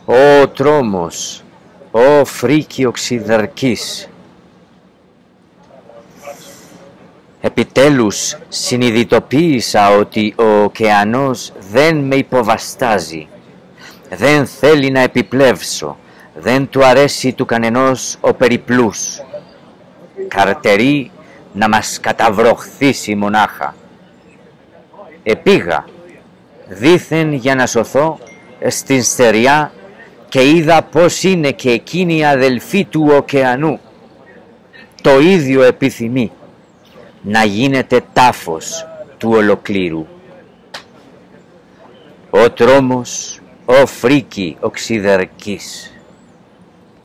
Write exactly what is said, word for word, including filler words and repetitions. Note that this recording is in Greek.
Ω τρόμος, ω φρίκη οξυδερκής. Επιτέλους συνειδητοποίησα ότι ο ωκεανός δεν με υποβαστάζει. Δεν θέλει να επιπλεύσω, δεν του αρέσει του κανενός ο περιπλούς. Καρτερεί να μας καταβροχθήσει μονάχα. Επήγα, δήθεν για να σωθώ, στην στεριά και είδα πως είναι και εκείνη η αδελφή του ωκεανού. Το ίδιο επιθυμεί, να γίνεται τάφος του ολοκλήρου. Ο τρόμος, ο φρίκη οξυδερκής.